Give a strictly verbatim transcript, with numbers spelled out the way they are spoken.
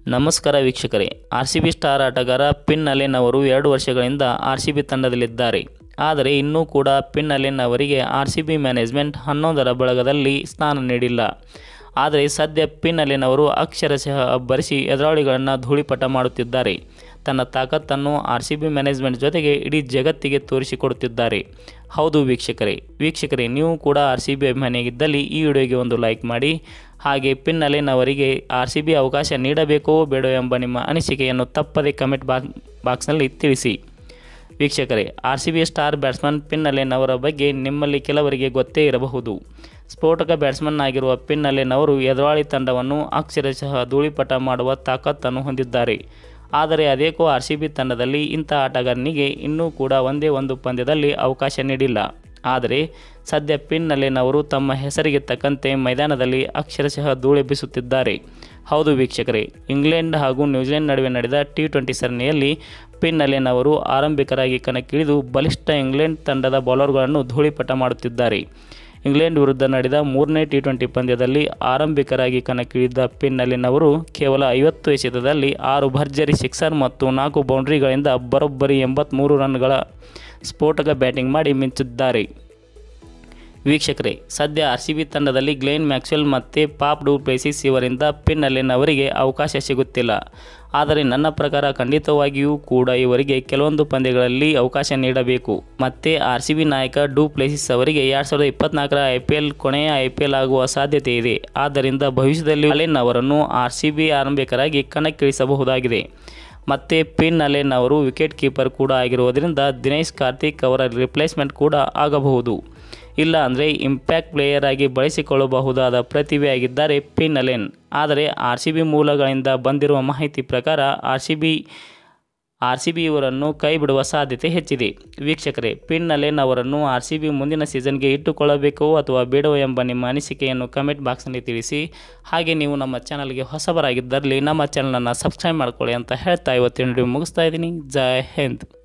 ನಮಸ್ಕಾರ ವೀಕ್ಷಕರೇ, R C B star ಆಟಗಾರ ಫಿನ್ ಅಲೆನ್ ಅವರು ಎರಡು ವರ್ಷಗಳಿಂದ ಆರ್ ಸಿ ಬಿ ತಂಡದಲ್ಲಿದ್ದಾರೆ. ಆದರೆ ಇನ್ನೂ ಕೂಡ ಫಿನ್ ಅಲೆನ್ ಅವರಿಗೆ ಆರ್ ಸಿ ಬಿ ಮ್ಯಾನೇಜ್ಮೆಂಟ್ ಹನ್ನೊಂದರ ಬಳಗದಲ್ಲಿ ಸ್ಥಾನ ನೀಡಿಲ್ಲ. ಆದರೆ ಸದ್ಯ ಫಿನ್ ಅಲೆನ್ ಅವರು ಅಕ್ಷರಶಃ ಅಬ್ಬರಿಸಿ ಎದುರಾಳಿಗಳನ್ನು ಧೂಳಿಪಟ ಮಾಡುತ್ತಿದ್ದಾರೆ. ತನ್ನ ತಾಕತ್ತನ್ನು ಆರ್ ಸಿ ಬಿ ಮ್ಯಾನೇಜ್ಮೆಂಟ್ ಜೊತೆಗೆ ಇಡೀ ಜಗತ್ತಿಗೆ ತೋರಿಸಿಕೊಡುತ್ತಿದ್ದಾರೆ. ಹೌದು ವೀಕ್ಷಕರೇ ವೀಕ್ಷಕರೇ ನೀವು ಕೂಡ ಆರ್ ಸಿ ಬಿ ಅಭಿಮಾನಿಯಾಗಿದ್ದಲ್ಲಿ ಈ ವಿಡಿಯೋಗೆ ಒಂದು ಲೈಕ್ ಮಾಡಿ. ಹಾಗೆ ಫಿನ್ ಅಲೆನ್ ಅವರಿಗೆ ಆರ್ ಸಿ ಬಿ ಅವಕಾಶ ನೀಡಬೇಕೋ ಬೇಡೋ ಎಂಬ ನಿಮ್ಮ ಅನಿಸಿಕೆಯನ್ನು ತಪ್ಪದೇ ಕಮೆಂಟ್ ಬಾಕ್ ಬಾಕ್ಸ್ನಲ್ಲಿ ತಿಳಿಸಿ. ವೀಕ್ಷಕರೇ, R C B star batsman Finn Allen ಅವರ ಬಗ್ಗೆ ನಿಮ್ಮಲ್ಲಿ ಕೆಲವರಿಗೆ ಗೊತ್ತೇ ಇರಬಹುದು. ಸ್ಫೋಟಕ ಬ್ಯಾಟ್ಸ್ಮನ್ ಆಗಿರುವ ಫಿನ್ ಅಲೆನ್ ಅವರು ಎದುರಾಳಿ ತಂಡವನ್ನು ಅಕ್ಷರಶಃ ಧೂಳಿಪಟ ಮಾಡುವ ತಾಕತ್ತನ್ನು ಹೊಂದಿದ್ದಾರೆ. ಆದರೆ ಅದೇಕೋ ಆರ್ ಸಿ ಬಿ ತಂಡದಲ್ಲಿ ಇಂಥ ಆಟಗಾರನಿಗೆ ಇನ್ನೂ ಕೂಡ ಒಂದೇ ಒಂದು ಪಂದ್ಯದಲ್ಲಿ ಅವಕಾಶ ನೀಡಿಲ್ಲ. ಆದರೆ ಸದ್ಯ ಫಿನ್ ಅಲೆನ್ ಅವರು ತಮ್ಮ ಹೆಸರಿಗೆ ತಕ್ಕಂತೆ ಮೈದಾನದಲ್ಲಿ ಅಕ್ಷರಶಃ ಧೂಳೆಬ್ಬಿಸುತ್ತಿದ್ದಾರೆ. ಹೌದು ವೀಕ್ಷಕರೇ, ಇಂಗ್ಲೆಂಡ್ ಹಾಗೂ ನ್ಯೂಜಿಲೆಂಡ್ ನಡುವೆ ನಡೆದ ಟಿ ಟ್ವೆಂಟಿ ಸರಣಿಯಲ್ಲಿ ಫಿನ್ ಅಲೆನ್ ಅವರು ಆರಂಭಿಕರಾಗಿ ಕಣಕ್ಕಿಳಿದು ಬಲಿಷ್ಠ ಇಂಗ್ಲೆಂಡ್ ತಂಡದ ಬೌಲರ್ಗಳನ್ನು ಧೂಳಿಪಟ ಮಾಡುತ್ತಿದ್ದಾರೆ. ಇಂಗ್ಲೆಂಡ್ ವಿರುದ್ಧ ನಡೆದ ಮೂರನೇ ಟಿ ಟ್ವೆಂಟಿ ಪಂದ್ಯದಲ್ಲಿ ಆರಂಭಿಕರಾಗಿ ಕಣಕ್ಕಿಳಿದ ಫಿನ್ ಅಲೆನ್ ಅವರು ಕೇವಲ ಐವತ್ತು ಎಸೆತದಲ್ಲಿ ಆರು ಭರ್ಜರಿ ಸಿಕ್ಸರ್ ಮತ್ತು ನಾಲ್ಕು ಬೌಂಡ್ರಿಗಳಿಂದ ಬರೋಬ್ಬರಿ ಎಂಬತ್ತ್ಮೂರು ರನ್ಗಳ ಸ್ಫೋಟಕ ಬ್ಯಾಟಿಂಗ್ ಮಾಡಿ ಮಿಂಚಿದ್ದಾರೆ. ವೀಕ್ಷಕರೇ, ಸದ್ಯ ಆರ್ ಸಿ ಬಿ ತಂಡದಲ್ಲಿ ಗ್ಲೆನ್ ಮ್ಯಾಕ್ಸ್ವೆಲ್ ಮತ್ತು ಫಾಫ್ ಡು ಪ್ಲೆಸಿಸ್ ಇವರಿಂದ ಫಿನ್ ಅಲೆನ್ ಅವರಿಗೆ ಅವಕಾಶ ಸಿಗುತ್ತಿಲ್ಲ. ಆದರೆ ನನ್ನ ಪ್ರಕಾರ ಖಂಡಿತವಾಗಿಯೂ ಕೂಡ ಇವರಿಗೆ ಕೆಲವೊಂದು ಪಂದ್ಯಗಳಲ್ಲಿ ಅವಕಾಶ ನೀಡಬೇಕು. ಮತ್ತು ಆರ್ ಸಿ ಬಿ ನಾಯಕ ಡು ಪ್ಲೆಸಿಸ್ ಅವರಿಗೆ ಎರಡು ಸಾವಿರದ ಇಪ್ಪತ್ತ್ನಾಲ್ಕರ ಐ ಪಿ ಎಲ್ ಕೊನೆಯ ಐ ಪಿ ಎಲ್ ಆಗುವ ಸಾಧ್ಯತೆ ಇದೆ. ಆದ್ದರಿಂದ ಭವಿಷ್ಯದಲ್ಲಿ ಅಲೆನ್ ಅವರನ್ನು ಆರ್ ಸಿ ಬಿ ಆರಂಭಿಕರಾಗಿ ಕಣಕ್ಕಿಳಿಸಬಹುದಾಗಿದೆ. ಮತ್ತು ಫಿನ್ ಅಲೆನ್ ಅವರು ವಿಕೆಟ್ ಕೀಪರ್ ಕೂಡ ಆಗಿರುವುದರಿಂದ ದಿನೇಶ್ ಕಾರ್ತಿಕ್ ಅವರ ರಿಪ್ಲೇಸ್ಮೆಂಟ್ ಕೂಡ ಆಗಬಹುದು. ಇಲ್ಲ ಅಂದರೆ ಇಂಪ್ಯಾಕ್ಟ್ ಪ್ಲೇಯರ್ ಆಗಿ ಬಳಸಿಕೊಳ್ಳಬಹುದಾದ ಪ್ರತಿಭೆಯಾಗಿದ್ದಾರೆ ಫಿನ್ ಅಲೆನ್. ಆದರೆ ಆರ್ ಸಿ ಬಿ ಮೂಲಗಳಿಂದ ಬಂದಿರುವ ಮಾಹಿತಿ ಪ್ರಕಾರ R C B R C B ಇವರನ್ನು ಕೈ ಬಿಡುವ ಸಾಧ್ಯತೆ ಹೆಚ್ಚಿದೆ. ವೀಕ್ಷಕರೇ, ಫಿನ್ ಅಲೆನ್ ಅವರನ್ನು ಆರ್ ಸಿ ಬಿ ಮುಂದಿನ ಸೀಸನ್ಗೆ ಇಟ್ಟುಕೊಳ್ಳಬೇಕೋ ಅಥವಾ ಬೇಡವೋ ಎಂಬ ನಿಮ್ಮ ಅನಿಸಿಕೆಯನ್ನು ಕಮೆಂಟ್ ಬಾಕ್ಸ್ನಲ್ಲಿ ತಿಳಿಸಿ. ಹಾಗೆ ನೀವು ನಮ್ಮ ಚಾನಲ್ಗೆ ಹೊಸಬರಾಗಿದ್ದಲ್ಲಿ ನಮ್ಮ ಚಾನಲನ್ನು ಸಬ್ಸ್ಕ್ರೈಬ್ ಮಾಡ್ಕೊಳ್ಳಿ ಅಂತ ಹೇಳ್ತಾ ಇವತ್ತಿನ ವಿಡಿಯೋ ಮುಗಿಸ್ತಾ ಇದ್ದೀನಿ. ಜೈ ಹಿಂದ್.